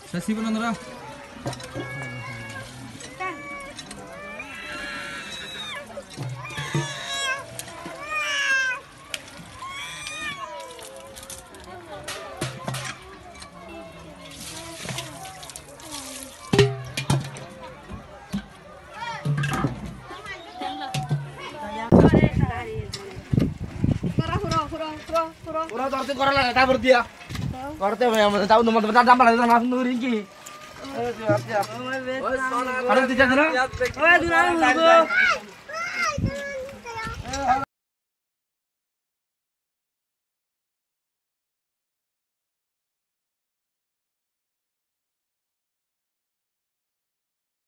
Sasi pun nandra. Orang torti koran lah, tak berdia. Korte memang tahu nomor-nomor tambah lagi langsung nurin ki. Siap. Ada tidak sana? Oh,